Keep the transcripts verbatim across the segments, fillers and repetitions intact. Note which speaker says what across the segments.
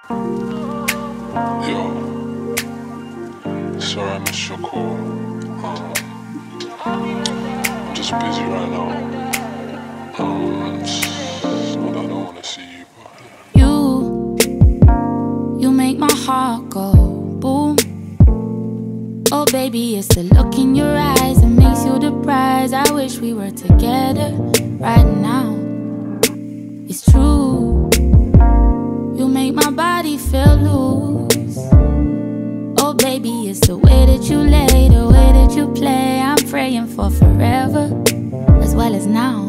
Speaker 1: Yo, sorry I missed your call. Um, I'm just busy right now. Um, and I don't wanna see you, but
Speaker 2: You, you make my heart go boom. Oh baby, it's the look in your eyes that makes you the prize. I wish we were together right now. It's true, you make my body feel loose. Oh baby, it's the way that you lay, the way that you play. I'm praying for forever as well as now.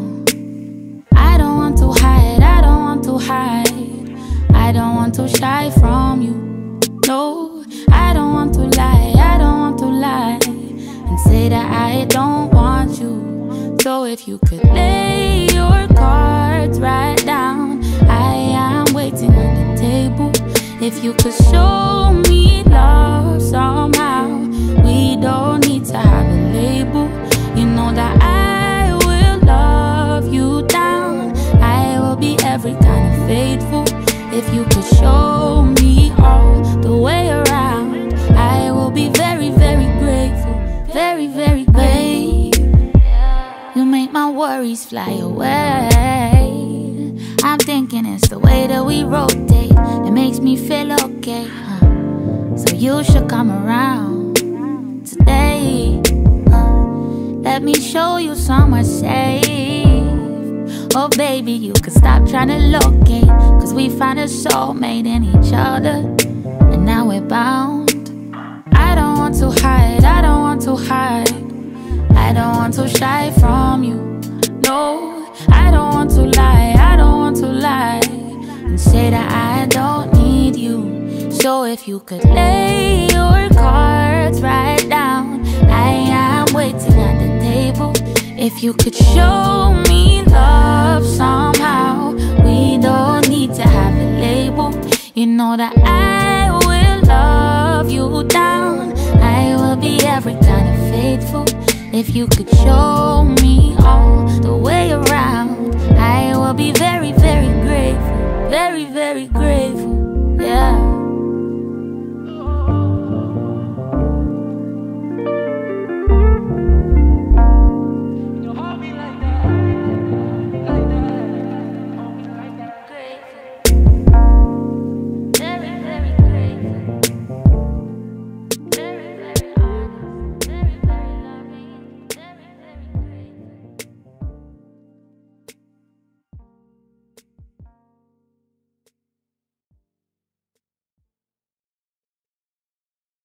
Speaker 2: I don't want to hide, I don't want to hide, I don't want to shy from you. No, I don't want to lie, I don't want to lie and say that I don't want you. So if you could lay your cards right down, I am waiting on the table. If you could show me love somehow, we don't need to have a label. You know that I will love you down, I will be every kind of faithful. If you could show me all the way around, I will be very, very grateful. Very, very grateful. You make my worries fly away. I'm thinking it's the way that we rotate that makes me feel okay, huh? So you should come around today, huh? Let me show you somewhere safe. Oh baby, you could stop trying to locate, cause we found a soulmate in each other, and now we're bound. I don't want to hide, I don't want to hide, I don't want to shy from you. No, I don't want to lie, I don't want to lie and say that I don't need you. So if you could lay your cards right down, I am waiting at the table. If you could show me love somehow, we don't need to have a label. You know that I will love you down, I will be every kind of faithful. If you could show me all the way around, I will be very, very grateful. Very, very grateful, yeah.